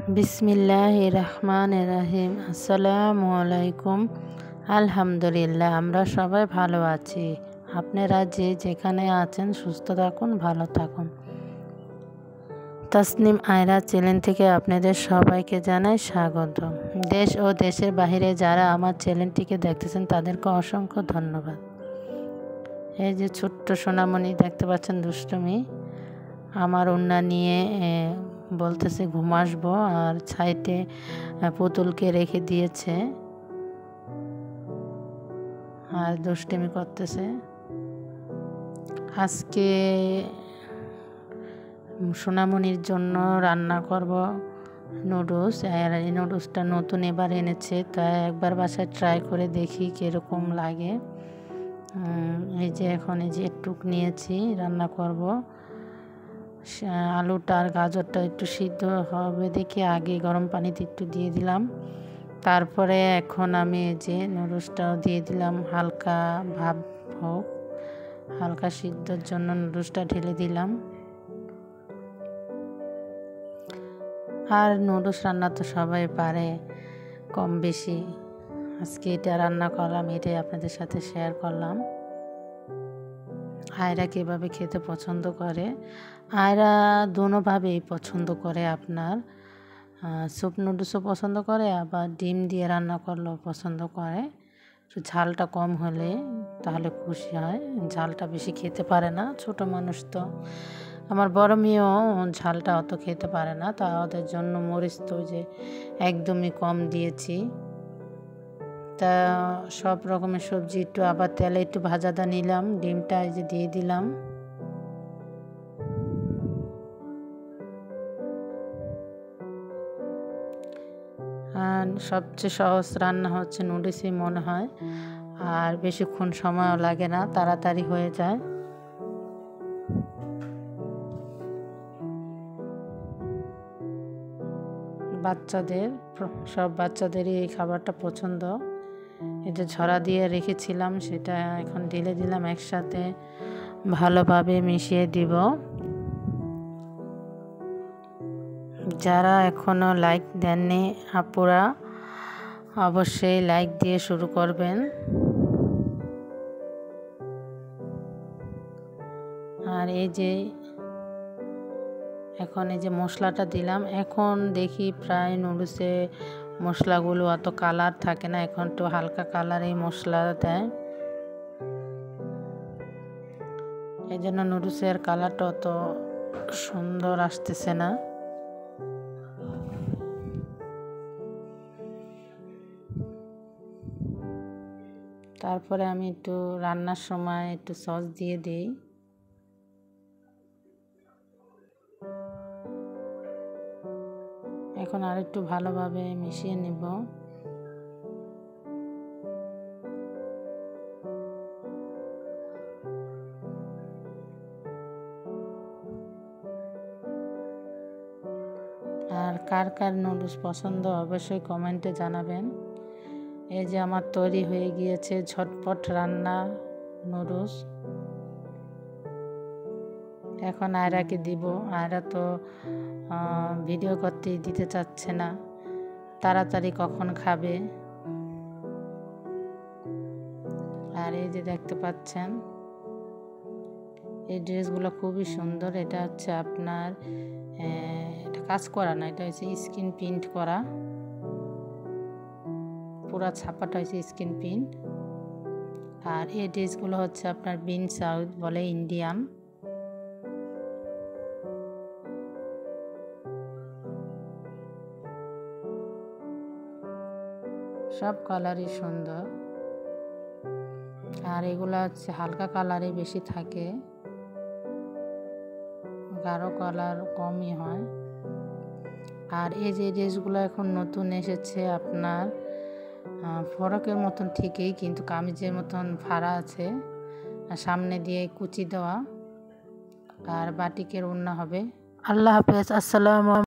বিসমিল্লাহির রহমানির রহিম। আসসালামু আলাইকুম। আলহামদুলিল্লাহ, আমরা সবাই ভালো আছি। আপনারা যে যেখানে আছেন সুস্থ থাকুন, ভালো থাকুন। তাসনিম আয়রা চ্যানেল থেকে আপনাদের সবাইকে জানাই স্বাগত। দেশ ও দেশের বাইরে যারা আমার চ্যানেলটিকে দেখতেছেন তাদেরকে অসংখ্য ধন্যবাদ। এই যে ছোট্ট সোনামণি দেখতে পাচ্ছেন, দুষ্টুমি আমার ওড়না নিয়ে বলতেছে ঘুম আসবো, আর সাইডে পুতুলকে রেখে দিয়েছে আর দুষ্টুমি করতেছে। আজকে সোনামণির জন্য রান্না করব নুডলস। আর এই নুডলসটা নতুন এবার এনেছে, তাই একবার বাসায় ট্রাই করে দেখি কীরকম লাগে। এই যে এখন এই যে একটু নিয়েছি, রান্না করব। আলুটা আর গাজরটা একটু সিদ্ধ হবে দেখে আগে গরম পানিতে একটু দিয়ে দিলাম। তারপরে এখন আমি এই যে নুডলসটাও দিয়ে দিলাম, হালকা ভাপ হোক, হালকা সিদ্ধর জন্য নুডলসটা ঢেলে দিলাম। আর নুডলস রান্না তো সবাই পারে কম বেশি। আজকে এটা রান্না করলাম, এটাই আপনাদের সাথে শেয়ার করলাম। আয়রা কীভাবে খেতে পছন্দ করে, আয়রা দোনোভাবেই পছন্দ করে। আপনার স্যুপ নুডলসও পছন্দ করে, আবার ডিম দিয়ে রান্না করলেও পছন্দ করে। একটু ঝালটা কম হলে তাহলে খুশি হয়, ঝালটা বেশি খেতে পারে না, ছোট মানুষ তো। আমার বড় মেয়েও ঝালটা অত খেতে পারে না, তা ওদের জন্য মরিচ তো যে একদমই কম দিয়েছি। তা সব রকমের সবজি একটু আবার তেলে একটু ভাজাদা নিলাম, ডিমটা এই যে দিয়ে দিলাম। আর সবচেয়ে সহজ রান্না হচ্ছে নুডলসই মনে হয়, আর বেশিক্ষণ সময়ও লাগে না, তাড়াতাড়ি হয়ে যায়। সব বাচ্চাদেরই এই খাবারটা পছন্দ। এই যে ঝরা দিয়ে রেখেছিলাম সেটা এখন ঢেলে দিলাম, একসাথে ভালোভাবে মিশিয়ে দিব। যারা এখনও লাইক দেননি আপুরা, অবশ্যই লাইক দিয়ে শুরু করবেন। আর এই যে এখন এই যে মশলাটা দিলাম, এখন দেখি প্রায় নুডলসে মশলাগুলো অত কালার থাকে না, এখন একটু হালকা কালারেই মশলা দেয়, এই জন্য নুডলসের কালারটা অত সুন্দর আসতেছে না। তারপরে আমি একটু রান্নার সময় একটু সস দিয়ে দিই। এখন আর একটু ভালোভাবে মিশিয়ে নিব। আর কার কার নুডলস পছন্দ অবশ্যই কমেন্টে জানাবেন। এই যে আমার তৈরি হয়ে গিয়েছে ঝটপট রান্না নুডলস। এখন আয়রাকে দিব, আয়রা তো ভিডিও করতে দিতে চাচ্ছে না, তাড়াতাড়ি কখন খাবে। আর এই যে দেখতে পাচ্ছেন এই ড্রেসগুলো খুবই সুন্দর। এটা হচ্ছে আপনার এটা কাজ করা না, এটা হচ্ছে স্ক্রিন প্রিন্ট করা, পুরা ছাপাটা হচ্ছে স্ক্রিন প্রিন্ট। আর এই ড্রেসগুলো হচ্ছে আপনার বিন সাউথ বলে, ইন্ডিয়ান। সব কালারই সুন্দর, আর এগুলো হচ্ছে হালকা কালারই বেশি থাকে, গাঢ় কালার কমই হয়। আর এই যে ড্রেসগুলো এখন নতুন এসেছে আপনার ফরকের মতন ঠিকই, কিন্তু কামিজের মতন ফাড়া আছে, সামনে দিয়ে কুচি দেওয়া, আর বাটিকের ওড়না হবে। আল্লাহ হাফেজ, আসসালামু।